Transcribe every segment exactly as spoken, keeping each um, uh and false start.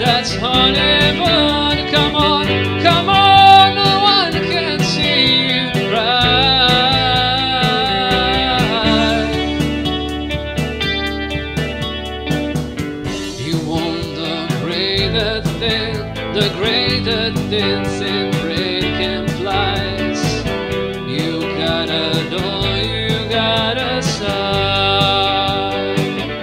that's Hollywood. Come on, come on, no one can see you cry. You want the greater thing, the greater things in breaking flies. You gotta know, you gotta sigh.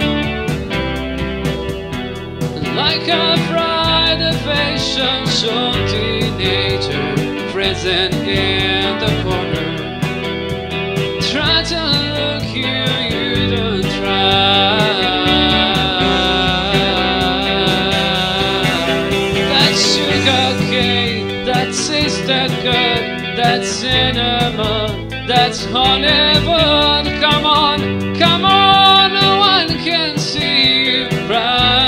Like a bright affection, show teenager present in the corner. Try to look you, you don't try. That sugar cane, that sister good, that cinnamon, that's Hollywood. Come on, come on, no one can see you cry.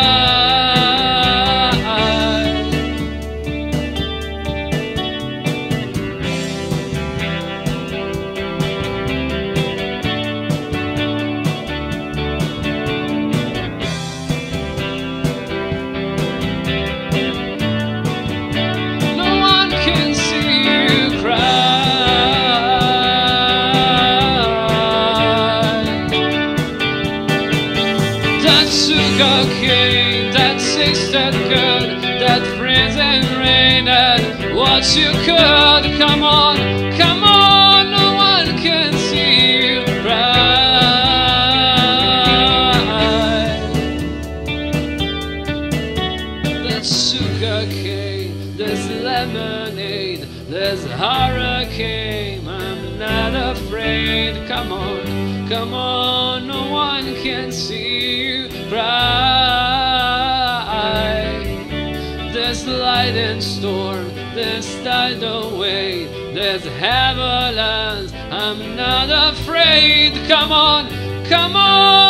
Sugar cane, that sister good, that friends and rain, and what you could. Come on, come on, no one can see you cry. That sugar cane, there's lemonade, there's hurricane. I'm not afraid. Come on, come on, no one can see you cry. There's light and storm, there's tidal wave, there's avalanche. I'm not afraid. Come on, come on.